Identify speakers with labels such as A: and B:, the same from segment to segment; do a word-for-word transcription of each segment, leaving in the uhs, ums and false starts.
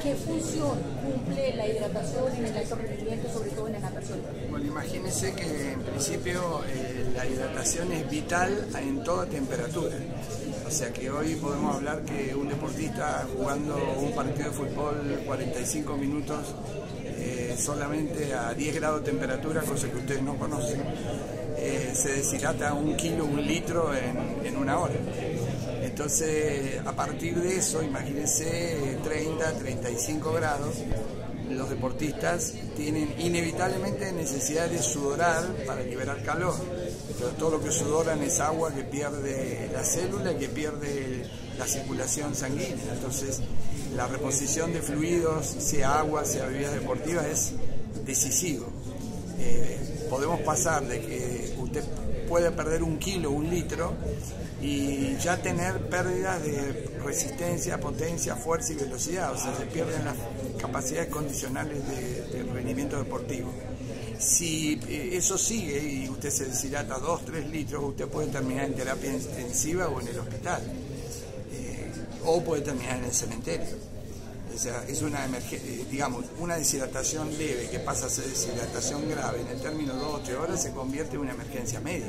A: ¿qué función cumple la hidratación en el alto rendimiento, sobre todo en la natación?
B: Bueno, imagínense que en principio eh, la hidratación es vital en toda temperatura. O sea que hoy podemos hablar que un deportista jugando un partido de fútbol cuarenta y cinco minutos eh, solamente a diez grados de temperatura, cosa que ustedes no conocen, eh, se deshidrata un kilo, un litro en, en una hora. Entonces, a partir de eso, imagínense treinta, treinta y cinco grados, los deportistas tienen inevitablemente necesidad de sudorar para liberar calor. Entonces, todo lo que sudoran es agua que pierde la célula y que pierde la circulación sanguínea. Entonces, la reposición de fluidos, sea agua, sea bebidas deportivas, es decisivo. Eh, podemos pasar de que usted puede perder un kilo, un litro, y ya tener pérdidas de resistencia, potencia, fuerza y velocidad. O sea, se pierden las capacidades condicionales de, de rendimiento deportivo. Si eso sigue y usted se deshidrata dos, tres litros, usted puede terminar en terapia intensiva o en el hospital, eh, o puede terminar en el cementerio. O sea, es una emergencia, digamos, una deshidratación leve que pasa a ser deshidratación grave, en el término de dos o tres horas se convierte en una emergencia médica.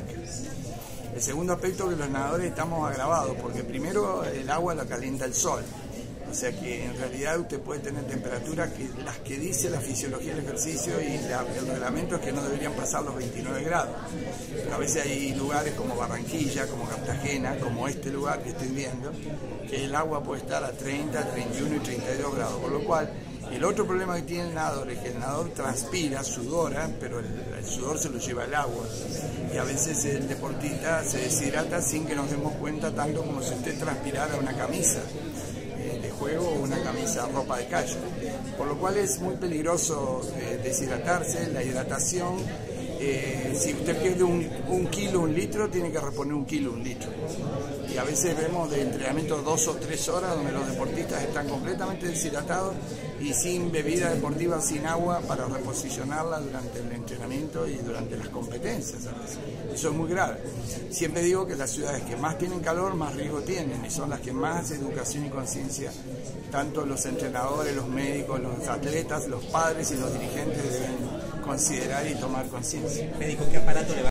B: El segundo aspecto es que los nadadores estamos agravados, porque primero el agua la calienta el sol. O sea que en realidad usted puede tener temperaturas que las que dice la fisiología del ejercicio y la, el reglamento es que no deberían pasar los veintinueve grados. Pero a veces hay lugares como Barranquilla, como Cartagena, como este lugar que estoy viendo, que el agua puede estar a treinta, treinta y uno y treinta y dos grados. Por lo cual, el otro problema que tiene el nadador es que el nadador transpira, sudora, pero el, el sudor se lo lleva el agua. Y a veces el deportista se deshidrata sin que nos demos cuenta, tanto como si usted transpirara una camisa de juego o una camisa, ropa de calle, por lo cual es muy peligroso eh, deshidratarse. La hidratación, eh, si usted pierde un, un kilo, un litro, tiene que reponer un kilo, un litro. Y a veces vemos de entrenamiento dos o tres horas donde los deportistas están completamente deshidratados y sin bebida deportiva, sin agua para reposicionarla durante el entrenamiento y durante las competencias, ¿sabes? Eso es muy grave. Siempre digo que las ciudades que más tienen calor, más riesgo tienen, y son las que más educación y conciencia, tanto los entrenadores, los médicos, los atletas, los padres y los dirigentes deben considerar y tomar conciencia.
C: Médico, ¿qué aparato le va